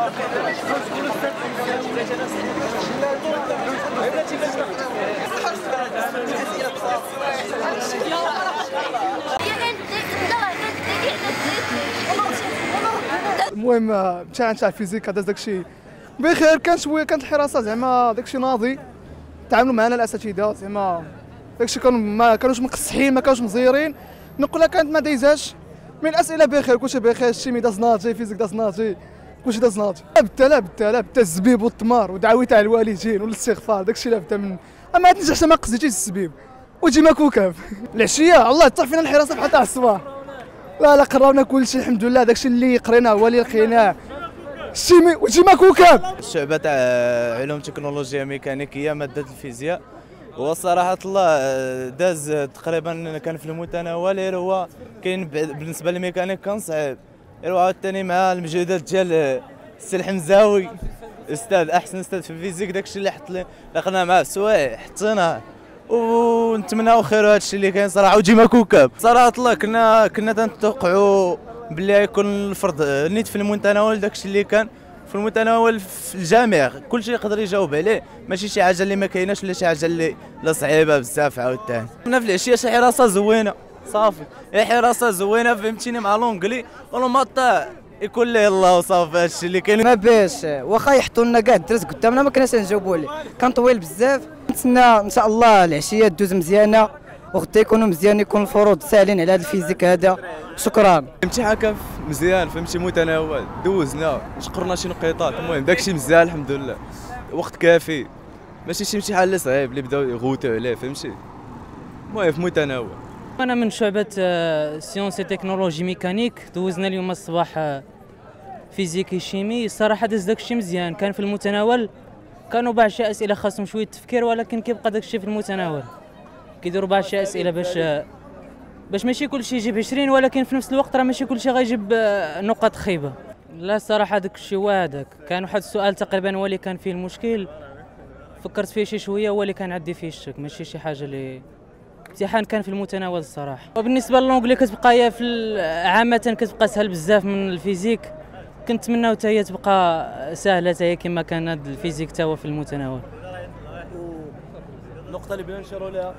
المهم الامتحان تاع الفيزيك داز داكشي بخير. كان شويه كانت الحراسه زعما داكشي ناضي، تعاملوا معنا الاساتذه زعما داكشي كانوا ما كانوش مقصحين، ما كانوش مزيرين. نقولها كانت ما دايزاش من الاسئله بخير، كلشي بخير، الشيمي داز ناضي، الفيزيك داز ناضي، كلشي داز ناضي. لا بدا الزبيب والتمار ودعوي تاع الوالدين والاستغفار، داكشي لا بدا من اما تنجح ما قصديتيش الزبيب وديما كوكب. العشيه الله يطيح فينا الحراسه بحال تاع الصباح. لا قراونا كلشي الحمد لله، داكشي اللي قريناه هو اللي لقيناه. الشيمي وديما كوكب. الشعبة تاع علوم تكنولوجيا ميكانيكية مادة الفيزياء، هو صراحة الله داز تقريبا كان في المتناول، غير هو كاين بالنسبة للميكانيك كان صعيب، غير عاوتاني مع المجهودات ديال السي الحمزاوي استاذ احسن استاذ في الفيزيك، داكشي اللي حط لي لقنا معاه السوايع حطيناه ونتمناو خير هذا الشيء اللي كاين صراحة. وديما كوكب صراحة الله كنا تنتوقعوا باللي غيكون الفرض نيت في المتناول، داكشي اللي كان في المتناول في الجميع كلشي يقدر يجاوب عليه، ماشي شي حاجه اللي ما كايناش ولا شي حاجه اللي صعيبه بزاف. عاوتاني كنا في العشيه شي حراسه زوينه صافي، هي حراسه زوينه فهمتيني، مع لونجلي والماطا يكون ليه الله وصافي. هادشي اللي كاين ما باش واخا يحطوا لنا كاع الدرس قدامنا ما كناش نجاوبوا عليه، كان طويل بزاف. نتسنى ان شاء الله العشيه دوز مزيانه وغدا يكونوا مزيان، يكون الفروض ساهلين على هذا الفيزيك هذا. شكرا. الامتحان كان مزيان فهمتي، متناول، دوزنا شقرنا شي نقيطات، المهم داكشي مزيان الحمد لله، وقت كافي، ماشي شي امتحان اللي صعيب اللي بداو يغوتوا عليه فهمتي، المهم في متناول. انا من شعبة سيونس تكنولوجي ميكانيك، دوزنا اليوم الصباح فيزيكي شيمي. الصراحه داز داكشي مزيان، كان في المتناول، كانوا بعض شي اسئله خاصهم شويه تفكير، ولكن كيبقى داكشي في المتناول. كيديروا بعض شي اسئله باش ماشي كلشي يجيب 20، ولكن في نفس الوقت راه ماشي كلشي غيجيب نقاط خايبه. لا الصراحه داكشي هو هذاك، كان واحد السؤال تقريبا هو اللي كان فيه المشكل، فكرت فيه شي شويه هو اللي كان عندي فيه الشك، ماشي شي حاجه اللي امتحان كان في المتناول الصراحه. وبالنسبه للونجلي كتبقى هي عامه كتبقى سهل بزاف من الفيزيك، كنتمناو حتى هي تبقى سهله حتى هي كما كان هذا الفيزيك حتى هو في المتناول. النقطه اللي بغينا نشيروا لها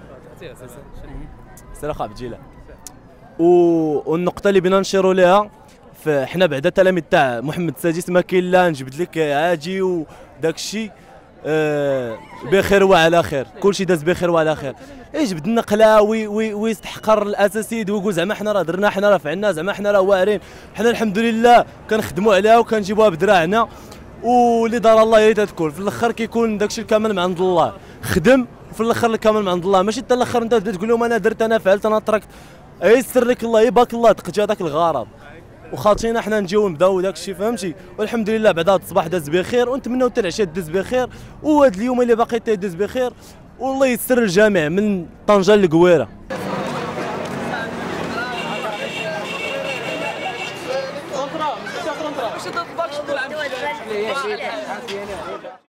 سلاخه بجيله، والنقطه اللي بغينا نشيروا لها حنا بعدا التلاميذ تاع محمد السادس ما كاين لا نجبد لك عاجي وداك الشيء بخير وعلى خير، كلشي داز بخير وعلى خير. يجبد النقله ويستحقر الاساسيد ويقول زعما حنا راه درنا، حنا راه فعلنا، زعما حنا راه واعرين، حنا الحمد لله كنخدموا عليها وكنجيبوها بدراعنا، واللي دار الله هي تتكون. في الاخر كيكون داكشي الكامل من عند الله، خدم وفي الاخر الكامل من عند الله، ماشي حتى الاخر انت تبدا تقول لهم انا درت انا فعلت انا تركت، يسر لك الله يبارك الله تقجى هذاك الغرض. وخاطينا حنا نجيو نبداو داك الشيء فهمتي، والحمد لله بعد هذا الصباح داز بخير، ونتمناو حتى العشاء داز بخير، وهذا اليوم اللي باقي يداز بخير، والله يسر الجميع من طنجه للقويره.